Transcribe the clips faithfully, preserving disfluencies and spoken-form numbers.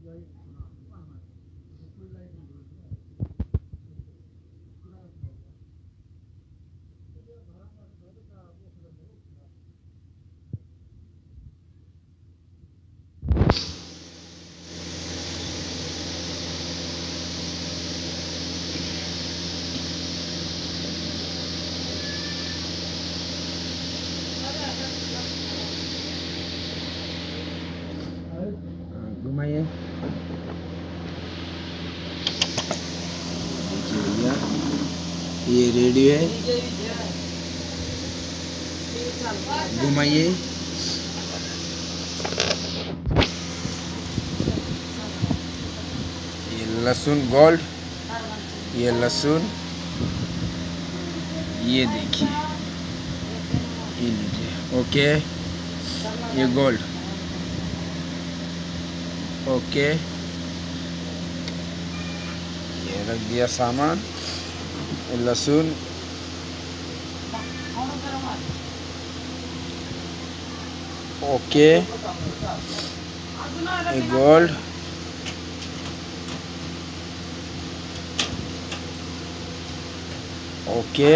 घुमाइए। भैया ये रेडियो है, घुमाइए। ये लहसुन गोल्ड, ये लहसुन, ये देखिए, ये लीजिए। ओके, ये गोल्ड। ओके, ये रख दिया सामान। ये लहसुन, ओके, ये गोल्ड, ओके,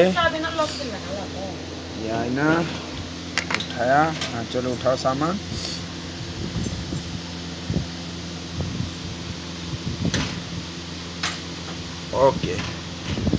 ये आईना उठाया। हाँ चलो उठाओ सामान। ओके।